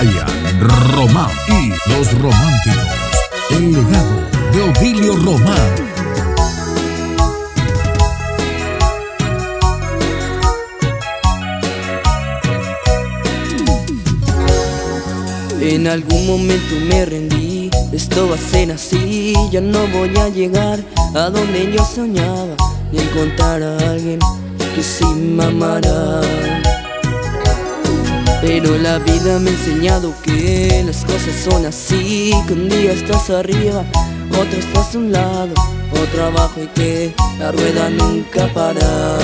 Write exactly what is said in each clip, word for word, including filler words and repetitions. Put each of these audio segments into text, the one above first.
Brian Román y Los Románticos. El legado de Ovilio Román. En algún momento me rendí, esto va a ser así. Ya no voy a llegar a donde yo soñaba, ni encontrar a alguien que sí me amara. Pero la vida me ha enseñado que las cosas son así, que un día estás arriba, otro estás a un lado, otro abajo, y que la rueda nunca para.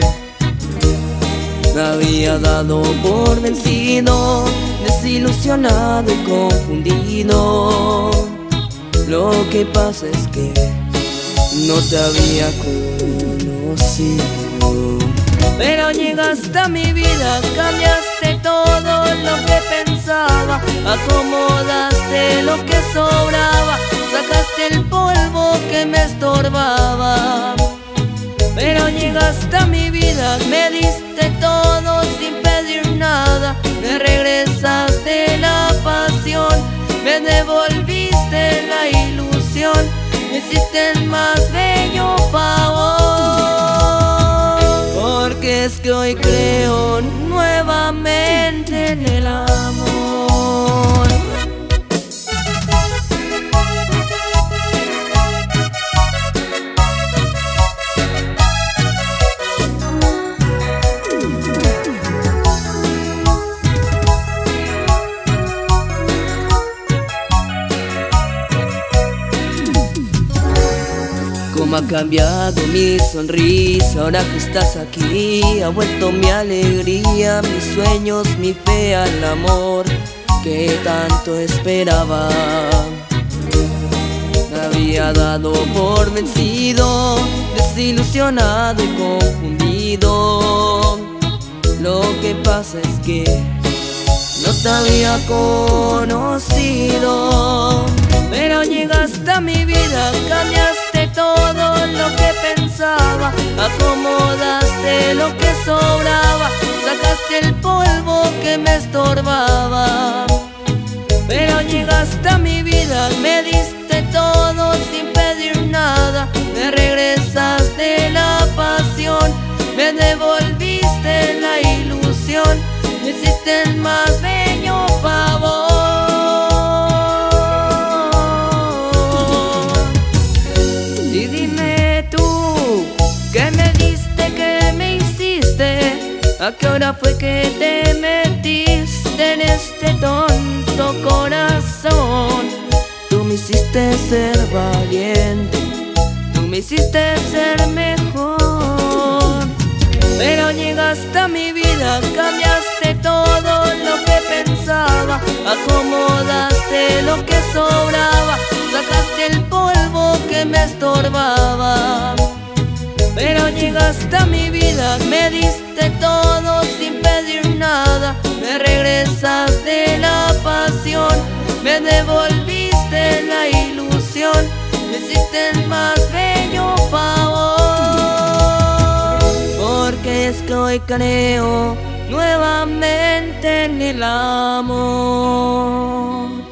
Me había dado por vencido, desilusionado y confundido. Lo que pasa es que no te había conocido. Pero llegaste a mi vida, cambiaste todo lo que pensaba, acomodaste lo que sobraba, sacaste el polvo que me estorbaba. Pero llegaste a mi vida, me diste todo sin pedir nada, me regresaste la pasión, me devolviste la ilusión, me hiciste el más bello favor. Porque es que hoy creo nuevamente en el amor. Cómo ha cambiado mi sonrisa ahora que estás aquí. Ha vuelto mi alegría, mis sueños, mi fe al amor que tanto esperaba. Me había dado por vencido, desilusionado y confundido. Lo que pasa es que no te había conocido. Pero llegaste a mi vida, cambiaste todo lo que pensaba, acomodaste lo que sobraba, sacaste el polvo que me estorbaba. Pero llegaste a mi vida, me diste todo sin pedir nada, me regresaste la pasión, me devolviste la ilusión, me hiciste el más bello favor. Y dime tú, ¿qué me diste, qué me hiciste? ¿A qué hora fue que te metiste en este tonto corazón? Tú me hiciste ser valiente, tú me hiciste ser mejor. Pero llegaste a mi vida, cambiaste todo lo que pensaba, acomodaste lo que sobraba, sacaste el polvo que me estorbaba. Pero llegaste a mi vida, me diste todo sin pedir nada, me regresaste la pasión, me devolviste la ilusión, me hiciste el más bello favor. Porque es que hoy creo nuevamente en el amor.